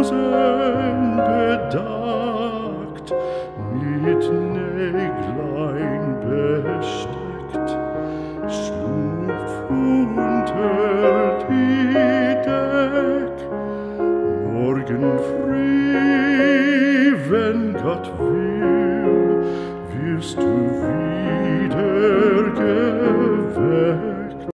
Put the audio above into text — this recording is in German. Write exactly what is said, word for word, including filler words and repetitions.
Rosen bedeckt, mit Näglein besteckt, schlupf unter die Deck. Morgen früh, wenn Gott will, wirst du